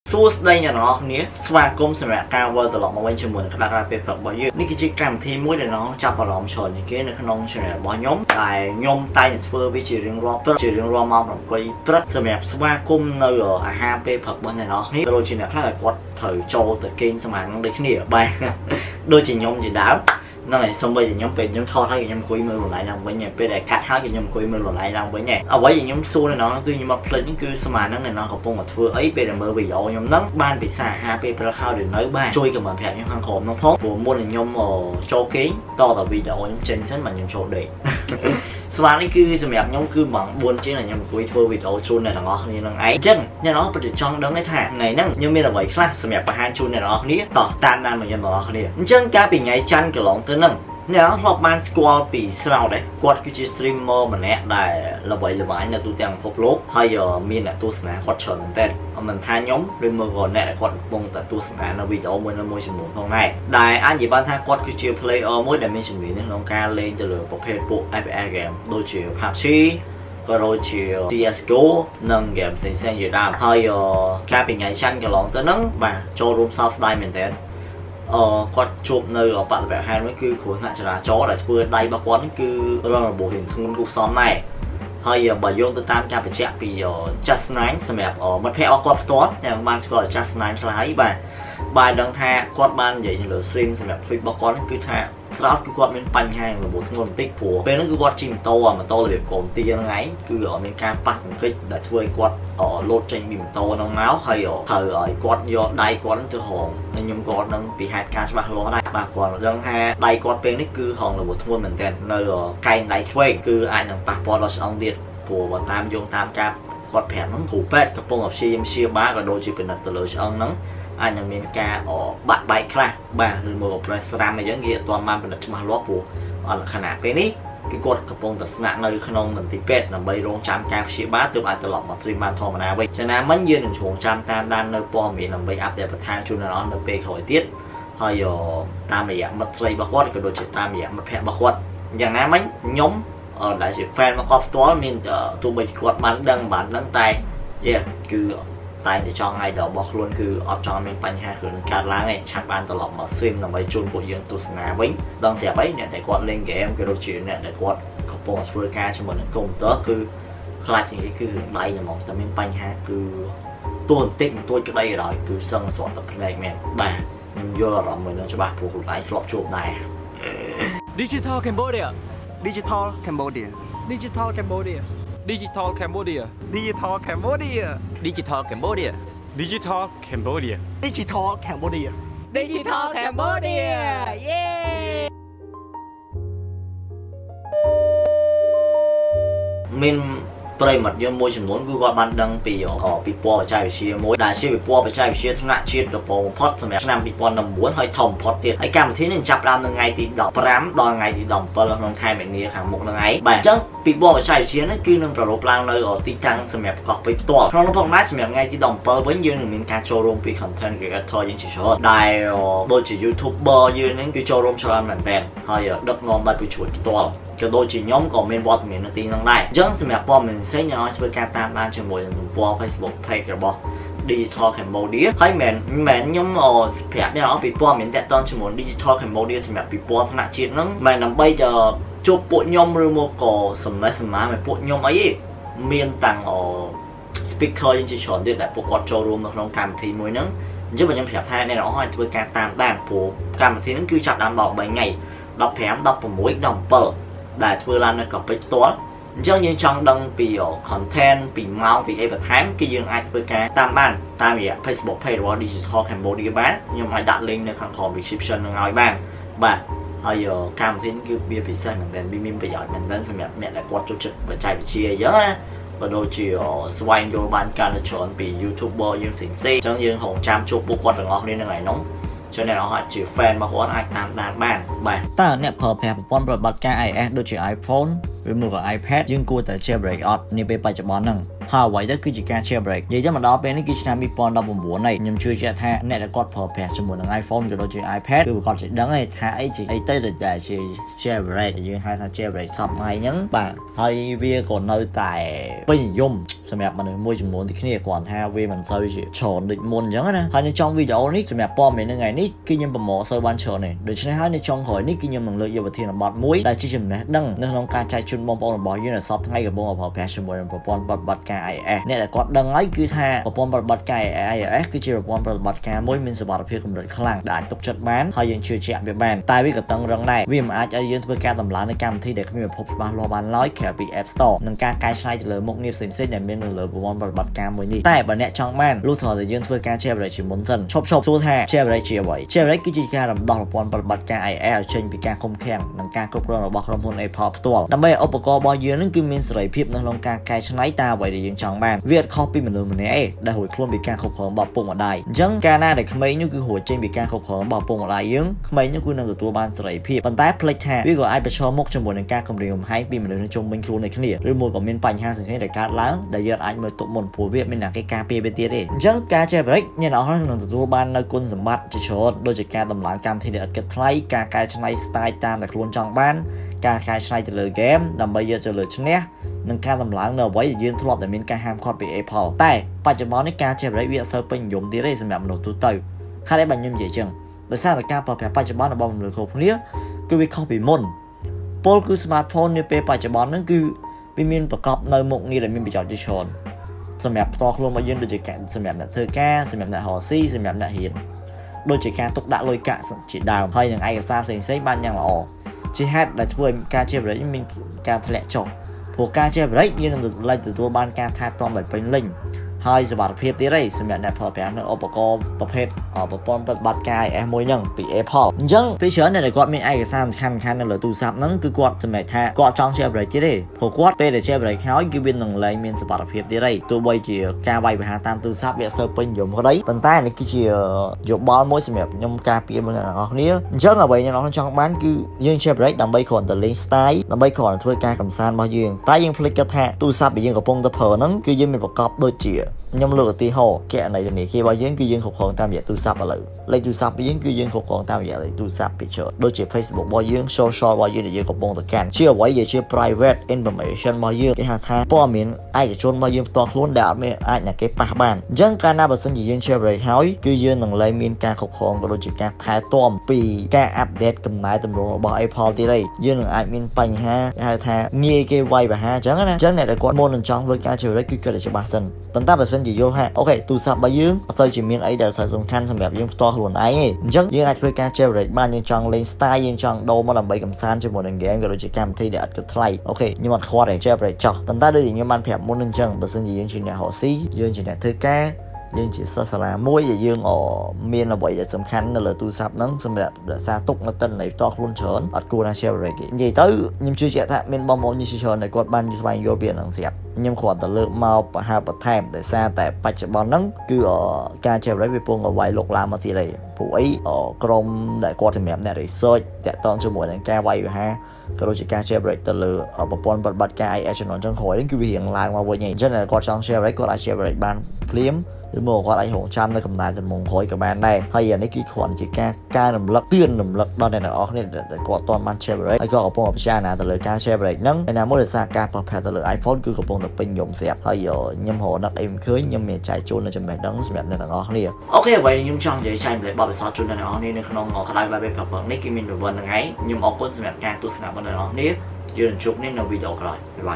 សួស្តីអ្នកនរគ្នាស្វាគមន៍សម្រាប់ការវិលត្រឡប់មកវិញជាមួយនឹងក្តារពេលព្រឹករបស់យើងនេះគឺជាកម្មវិធីមួយដែលน้องចាប់អារម្មណ៍ច្រើនជាងគេនៅក្នុង channel របស់ខ្ញុំតែខ្ញុំតែងធ្វើវាជារៀងរាល់ព្រឹកជារៀងរាល់ម៉ោង 7 ព្រឹកសម្រាប់ស្វាគមន៍នៅអាហារពេលព្រឹករបស់អ្នកនរគ្នាដូចជាអ្នកខ្លះគាត់ត្រូវចូលទៅគេងសមាធិដូចគ្នាបាទដូចជាខ្ញុំជាដើមนั่นแหละสมัยខ្ញុំពេលខ្ញុំថតហើយខ្ញុំអង្គុយមើលលំដាយឡើងវិញពេលដែលកាត់ហើយខ្ញុំអង្គុយមើលលំដាយឡើងវិញអ្វីដែលខ្ញុំសួរនៅនោះគឺខ្ញុំអត់ភ្លេចគឺស្មានហ្នឹងនៅនោះកំពុងតែធ្វើអីពេលដែលមើលវីដេអូខ្ញុំហ្នឹងបានពិសាអាហារពេលព្រឹកហើយឬនៅបាទជួយcommentប្រាប់ខ្ញុំខាងក្រោមនោះផងព្រោះមុនខ្ញុំចូលគេងតទៅវីដេអូខ្ញុំចេញសិនបាទខ្ញុំចូលដេកស្មាននេះគឺសម្រាប់ខ្ញុំគឺម៉ោង 4 ជាងខ្ញុំអង្គុយធ្វើវីដេអូជូនអ្នកទាំងអស់គ្នានឹងឯងអញ្ចឹងអ្នកនរពិតជាចង់ដឹងទេថាថ្ងៃហ្នឹងខ្ញុំមានអ្វីខ្លះសម្រាប់បង្ហាញជូនអ្នកទាំងអស់គ្នាតោះតាមដានមកខ្ញុំទាំងអស់គ្នាអញ្ចឹងកាលពីថ្ងៃច័ន្ទកន្លងទៅហ្នឹងអ្នកនរធ្លាប់បានស្គាល់ពីស្រោតដែរគាត់គឺជា streamer ម្នាក់ដែលល្បីល្បាញនៅទូទាំងពិភពលោកហើយមានអ្នកទស្សនាគាត់ច្រើនមែនតើមិនថាខ្ញុំឬមកក៏អ្នកដែលគាត់កំពុងតែទស្សនានៅវីដេអូមួយចំនួនផងដែរដែលអាចនិយាយបានថាគាត់គឺជា player មួយដែលមានជំនាញក្នុងការលេងទៅលើប្រភេទពួក FPS game ដូចជា PUBG ក៏ដូចជា CS:GO និងហ្គេមផ្សេងៗជាដើមហើយកាលពីថ្ងៃច័ន្ទកន្លងទៅហ្នឹងបាទចូលរួមសោកស្ដាយមែនតើគាត់ជួបនៅបរិបទហេតុមួយគឺគ្រោះថ្នាក់ចរាចរណ៍ដែលធ្វើដៃរបស់គាត់គឺរងរបួសរៀងធ្ងន់គួរសមដែរហើយបើយោងទៅតាមការបញ្ជាក់ពី Just9 សម្រាប់មិត្តភ័ក្តិរបស់គាត់ផ្ទាល់តែបានស្គាល់ Just9 ខ្លះហើយបាទដឹងថាគាត់បាននិយាយលើ stream សម្រាប់ tweet របស់គាត់គឺថាស្រោតគឺគាត់មានបញ្ហារបួសធ្ងន់បន្តិចព្រោះពេលហ្នឹងគឺគាត់ជិះម៉ូតូរបៀបកូនទាហ្នឹងឯងគឺមានការប៉ះទង្គិចដែលធ្វើឲ្យគាត់លោតចេញពីម៉ូតូហ្នឹងមកហើយត្រូវឲ្យគាត់យកដៃគាត់ទៅហងខ្ញុំក៏ដឹងពីហេតុការណ៍ច្បាស់លាស់ដែរបាទគាត់ដឹងថាដៃគាត់ពេលនេះគឺហងរបួសធ្ងន់មែនទែននៅកែងដៃឆ្វេងគឺអាចនឹងប៉ះពាល់ដល់ឆ្អឹងទៀតព្រោះបើតាមយោងតាមការគាត់ប្រាប់ហ្នឹងគ្រូពេទ្យកំពុងព្យាបាលក៏ដូចជាពិនិត្យទៅលើឆ្អឹងហ្នឹងអាចនឹងមានការបាក់បែកខ្លះបាទឬមកប្រេសស្រាំអីចឹងគេអត់ទាន់បានពិនិត្យច្បាស់លាស់ព្រោះលក្ខណៈពេលនេះគឺគាត់កំពុងតែស្នាក់នៅក្នុងមន្ទីរពេទ្យដើម្បីរងចាំការព្យាបាលទើបអាចត្រឡប់មក stream បានធម្មតាវិញចឹងណាមិញយើងនឹងជួងចាំតាមដាននៅព័ត៌មានដើម្បីអាប់ដេតបន្ថែមជូនអ្នកនរនៅពេលក្រោយទៀតហើយតាមរយៈមិត្តស្រីរបស់គាត់ក៏ដូចជាតាមរយៈមិត្តភ័ក្តិរបស់គាត់យ៉ាងណាមិញខ្ញុំដែលជា fan របស់គាត់ផ្ទាល់មានទោះបីគាត់បានដឹងតែគឺតែតែចង់ឲ្យដល់របស់ខ្លួនគឺអត់ចង់មានបញ្ហាគ្រឿងកើតឡើងទេឆាប់បានត្រឡប់មក stream ដើម្បីជូនពួកយើងទស្សនាវិញដឹងស្រាប់អីអ្នកដែលគាត់លេង game ក៏ដូចជាអ្នកដែលគាត់កំពុងធ្វើការជាមួយនឹងកុំព្យូទ័រគឺខ្លាចជាងគេគឺដៃហ្មងតែមានបញ្ហាគឺតួបន្តិចបន្តួចក្តីក៏ដោយគឺសឹងស្រត់តែផ្លែកមែនបាទខ្ញុំយល់អារម្មណ៍មួយនឹងច្បាស់ព្រោះខ្លួនឯងធ្លាប់ជួបដែរ Digital Cambodia Digital Cambodia Digital Cambodia Digital Cambodia Digital Cambodia Digital Cambodia Digital Cambodia Digital Cambodia Digital Cambodia yeah មានប្រិមត្តយើងមួយចំនួនគឺគាត់បានដឹងពីពិព័រណ៍បច្ចេកវិទ្យាមួយដែលជាពិព័រណ៍បច្ចេកវិទ្យាថ្នាក់ជាតិដំបូងបំផុតសម្រាប់ឆ្នាំ 2019 ហើយធំបំផុតទៀតហើយកម្មវិធីនេះចាប់ផ្ដើមនៅថ្ងៃទី 15 ដល់ថ្ងៃទី 17 ក្នុងខែមីនាខាងមុខនឹងឯងបាទអញ្ចឹងពិព័រណ៍បច្ចេកវិទ្យានេះគឺនឹងប្រារព្ធឡើងនៅទីតាំងសម្រាប់ប្រកបពេញផ្ទាល់ក្នុងនោះផងដែរសម្រាប់ថ្ងៃទី 17 វិញយើងនឹងមានការចូលរួមពី content creator យើងជាច្រើនដែលដូចជា YouTuber យើងហ្នឹងគឺចូលរួមច្រើនមែនតើហើយដឹកនាំដោយผู้ช่วยផ្ទាល់ក៏ដូចជាខ្ញុំក៏មានវត្តមាននៅទីនោះដែរអញ្ចឹងសម្រាប់ព័ត៌មានផ្សេងខ្ញុំឲ្យធ្វើការតាមដានជាមួយនឹងទំព័រ Facebook page របស់ Digital Cambodia ហើយមិនខ្ញុំប្រាប់អ្នកពីព័ត៌មានតាក់ទងជាមួយ Digital Cambodia សម្រាប់ពិព័រណ៍ថ្នាក់ជាតិហ្នឹងមិនដើម្បីទៅជួបពួកខ្ញុំឬមកក៏សម្លេះសម្មាឲ្យពួកខ្ញុំអីទេមានតាំងspeaker យើងជាច្រើនទៀតដែលពួកគាត់ចូលរួមនៅក្នុងកម្មវិធីមួយហ្នឹងអញ្ចឹងខ្ញុំប្រាប់ថាអ្នកនរឲ្យធ្វើការតាមដានព្រោះកម្មវិធីហ្នឹងគឺចាប់ដើមដល់3ថ្ងៃ 15 16 17ដែលធ្វើឡើងនៅកោះពេជ្រផ្ទាល់អញ្ចឹងយើងចង់ដឹងពី content ពីម៉ោងពីអីបន្ថែមគឺយើងអាចធ្វើការតាមបានតាមរយៈ Facebook page របស់ Digital Cambodia បានខ្ញុំអាចដាក់ link នៅខាងក្រោម description នឹងឲ្យបានបាទហើយកម្មវិធីគឺវាពិសេសមែនទែនវាមានប្រយោជន៍មែនទែនសម្រាប់អ្នកដែលគាត់ចូលចិត្តបច្ចេកវិទ្យាអញ្ចឹងណាក៏ដូចជាស្វែងយល់បានកាន់តែច្រើនពី YouTuber យើងផ្សេងៗអញ្ចឹងយើងរងចាំជួបពួកគាត់ទាំងអស់គ្នានៅថ្ងៃនោះcho nên họ chỉ fan របស់គាត់អាចតាមដានបានបាទតើអ្នកប្រើប្រាស់ប្រព័ន្ធប្រតិបត្តិការ iOS ដូចជា iPhone ឬមួយក៏ iPad យើងគួរតែ jailbreak អត់នាពេលបច្ចុប្បន្នហ្នឹងហើយអ្វីទៅគឺជាការ jailbreak និយាយទៅមកដល់ពេលនេះគឺឆ្នាំ2019ហើយខ្ញុំជឿជាក់ថាអ្នកដែលគាត់ប្រើប្រាស់ជាមួយនឹង iPhone ក៏ដូចជា iPad គឺគាត់ចេះដឹងថាអីទៅតែជា jailbreak យើងហៅថា jailbreak សពថ្ងៃហ្នឹងបាទហើយវាក៏នៅតែពេញនិយមសម្រាប់មនុស្សមួយចំនួនទីគ្នាគ្រាន់ថាវាមិនសូវជាច្រើនដូចមុនអញ្ចឹងណាហើយនៅtrongវីដេអូនេះសម្រាប់ព័ត៌មាននៅថ្ងៃនេះគឺខ្ញុំប្រមូលសូវបានច្រើនទេដូច្នេះហើយនៅចុងក្រោយនេះគឺខ្ញុំនឹងលើកយកប្រធានបទមួយដែលជាចំណេះដឹងនៅក្នុងការចែកជូនបងប្អូនរបស់យើងដែលសពថ្ងៃកំពុងប្រើប្រាស់ជាមួយនឹងប្រព័ន្ធប្រតិបត្តិការ iOS អ្នកដែលគាត់ដឹងហើយគឺថាប្រព័ន្ធប្រតិបត្តិការ iOS គឺជាប្រព័ន្ធប្រតិបត្តិការមួយមានសុវត្ថិភាពកម្រិតខ្លាំងដែលអាចទុកចិត្តបានហើយយើងជឿជាក់វាបានតែវាក៏តឹងរឹងដែរវាមិនអាចឲ្យយើងធ្វើការតម្លើងនៅកម្មវិធីដែលគ្មានប្រភពច្បាស់លាស់បានឡើយក្រៅពី App Store និងការកែច្នៃទៅលើមុខងារផ្សេងៗដែលមាននៅលើប្រព័ន្ធប្រតិបត្តិការមួយនេះតែបើអ្នកចង់បានលុះត្រាតែយើងធ្វើការ jailbreak ជាមុនសិនឈប់សួរថា jailbreak ជាអ្វី jailbreak គឺជាការរំដោះប្រព័ន្ធប្រតិបត្តិការ iOS ឲ្យចេញពីការឃុំឃាំងនិងការគ្រប់គ្រងរបស់ក្រុមហ៊ុន Apple ផ្ទាល់ដើម្បីឲ្យឧបករណ៍របស់យើងនឹងគឺមានសេរីភាពនៅក្នុងការកែច្នៃតាមអ្វីដែលយើងចង់បានវាអត់ខុសពីមនុស្សម្នាក់ឯងដែលរួចខ្លួនពីការគ្រប់គ្រងរបស់ពុកម្ដាយអញ្ចឹងកាលណាដែលក្មេងនោះគឺរួចចេញពីការគ្រប់គ្រងរបស់ពុកម្ដាយយើងក្មេងនោះគឺនឹងទទួលបានសេរីភាពប៉ុន្តែភ្លេចថាវាក៏អាចប្រឈមមុខជាមួយនឹងការគំរាមកំហែងពីមនុស្សនៅជុំវិញខ្លួនដូចគ្នាឬមួយក៏មានបញ្ហាផ្សេងៗដែលកើតឡើងដែលយើងអាចមើលទុកមុនព្រោះវាមានអ្នកគេការពារវាទៀតទេអញ្ចឹងការ jailbreak អ្នកនរនឹងទទួលបាននៅគុណសម្បត្តិជាច្រើនដូចជាការតម្លើងកម្មវិធីដែលឥតគិតថ្លៃការកែច្នៃ style តាមដែលខ្លួនចង់បានការកែច្នៃទៅលើ game ដើម្បីយកទៅលើឈ្នះនិងការតម្លើងនៅអ្វីដែលយើងធ្លាប់តែមានការហាមឃាត់ពី Apple តែបច្ចុប្បន្ននេះការ jailbreak វាអត់សូវពេញនិយមទៀតទេសម្រាប់មនុស្សទូទៅហេតុអីបានខ្ញុំនិយាយចឹងដោយសារតែការប្រើប្រាស់បច្ចុប្បន្នរបស់មនុស្សគ្រប់គ្នាគឺវាខុសពីមុនពលគឺ smartphone នាពេលបច្ចុប្បន្នហ្នឹងគឺវាមានប្រកបនៅមុខងារដែលមានប្រយោជន៍ជាច្រើនសម្រាប់ផ្ទាល់ខ្លួនរបស់យើងដូចជាសម្រាប់អ្នកធ្វើការសម្រាប់អ្នករកស៊ីសម្រាប់អ្នករៀនដូចជាការទុកដាក់លុយកាក់ជាដើមហើយនឹងឯកសារផ្សេងៗបានយ៉ាងល្អជាហេតុដែលធ្វើឲ្យការ jailbreak មានការធ្លាក់ចុះព្រោះការ jailbreak យើងនឹងទទួលបានការថែទាំដោយពេញលេញហើយសុវត្ថិភាពទៀតឯងសម្រាប់អ្នកប្រើប្រាស់នៅឧបករណ៍ប្រភេទប្រព័ន្ធប្រតិបត្តិការ iOS មួយហ្នឹងពី Apple អញ្ចឹងពេលច្រើនអ្នកដែលគាត់មានឯកសារសំខាន់ៗនៅលើទូរស័ព្ទហ្នឹងគឺគាត់សម្រេចថាគាត់ចង់ jailbreak ទៀតទេព្រោះគាត់ពេលដែល jailbreak ហើយគឺវានឹងលែងមានសុវត្ថិភាពទៀតឯងទោះបីជាការវាយប្រហារតាមទូរស័ព្ទវាអត់សូវពេញនិយមក្តីប៉ុន្តែនេះគឺជាយោបល់មួយសម្រាប់ខ្ញុំការពារបងប្អូនទាំងអស់គ្នាអញ្ចឹងអ្វីអ្នកនរចង់បានគឺយើង jailbreak ដើម្បីគ្រាន់តែលេង style ដើម្បីគ្រាន់តែធ្វើការកម្សាន្តរបស់យើងតែយើងភ្លេចគិតថាទូរស័ព្ទដែលយើងកំពុងតែប្រើហ្នឹងគឺយើងមានប្រកបដូចជាខ្ញុំលើកឧទាហរណ៍គណនីធនាគាររបស់យើងគឺយើងគ្រប់គ្រងតាមរយៈទូរស័ព្ទឥឡូវលេខទូរស័ព្ទរបស់យើងគឺយើងគ្រប់គ្រងតាមរយៈលេខទូរស័ព្ទពីច្រើនដូចជា Facebook របស់យើង social របស់យើងដែលយើងកំពុងតែកាន់ជាអ្វីដែលជា private information របស់យើងគេហៅថាព័ត៌មានឯកជនរបស់យើងផ្ទាល់ខ្លួនដែលអត់មានអាចអ្នកគេប៉ះបានអញ្ចឹងកាលណាបើសិនជាយើង jailbreak ហើយគឺយើងនឹងលែងមានការគ្រប់គ្រងក៏ដូចជាការថែទាំពីការ update កំណែទម្រង់របស់ Apple ទៀតទេយើងនឹងអាចមានបញ្ហាគេហៅថាងាយគេវាយប្រហារអញ្ចឹងណាអញ្ចឹងអ្នកដែលគាត់មុននឹងចង់ធ្វើការ jailbreak គឺគិតឲ្យច្បាស់សិនប៉ុន្តែបើសិនជាយល់ថាអូខេទូរស័ព្ទរបស់យើងអត់សូវជាមានអីដែលសំខាន់សម្រាប់យើងផ្ទាល់ខ្លួនឯងទេអញ្ចឹងយើងអាចធ្វើការ jailbreak បានយើងចង់លេង style យើងចង់ដូរមកដើម្បីកម្សាន្តជាមួយនឹង game ក៏ដូចជាកម្មវិធីដែលឥតគិតថ្លៃអូខេខ្ញុំអត់ខ្វល់ទេ jailbreak ចោះប៉ុន្តែដូចខ្ញុំបានប្រាប់មុនអញ្ចឹងបើសិនជាយើងជាអ្នករកស៊ីយើងជាអ្នកធ្វើការយើងជាសិស្សសាលាមួយដែលយើងមានអ្វីដែលសំខាន់នៅលើទូរស័ព្ទហ្នឹងសម្រាប់រក្សាទុកនៅទិន្នន័យផ្ទាល់ខ្លួនច្រើនអត់គួរណា jailbreak ទេនិយាយទៅខ្ញុំជឿជាក់ថាមានបងប្អូនជាច្រើនដែលគាត់បានស្វែងយល់ពីហ្នឹងស្រាប់ខ្ញុំគ្រាន់តែលើកមកបង្ហាញបន្ថែមដោយសារតែបច្ចុប្បន្នហ្នឹងគឺការ jailbreak វាពងឲ្យវាយលោកឡើងមកទៀតហើយព្រោះអីក្រុមដែលគាត់សម្រាប់អ្នក research តាក់ទងជាមួយនឹងការវាយប្រហារក៏ដូចជាការ jailbreak ទៅលើប្រព័ន្ធប្រតិបត្តិការ iOS ចំនួនចឹងក្រោយនេះគឺវារៀងឡើងមកវិញហើយអញ្ចឹងគាត់ចង់ jailbreak គាត់អាច jailbreak បានភ្លាមឬមកគាត់អាចរងចាំនៅកំណែទម្រង់ក្រោយក៏បានដែរហើយអានេះគឺគ្រាន់ជាការកែរំលឹកទឿនរំលឹកដល់អ្នកទាំងអស់គ្នាដែលគាត់អត់បាន jailbreak ហើយក៏កំពុងពិចារណាទៅលើការ jailbreak ហ្នឹងឯណាមួយដោយសារការប្រើប្រាស់ទៅលើ iPhone គឺកំពុងតែពេញនិយមស្រាប់ហើយខ្ញុំរកនឹកអីមិនឃើញខ្ញុំមានចែកជូននៅចំណេះដឹងសម្រាប់អ្នកទាំងអស់គ្នាអូខេអ្វីខ្ញុំចង់និយាយចែកម្លែកបទពិសោធន៍ជូនអ្នកទាំងអស់គ្នានៅក្នុងក្តៅបែបប្រព័ន្ធនេះគឺមានប្រព័ន្ធហ្នឹងឯងខ្ញុំអរគុណសម្រាប់ការទស្សនារបស់អ្នកទាំងអស់គ្នាយើងនឹងជួបគ្នានៅវីដេអូក្រោយ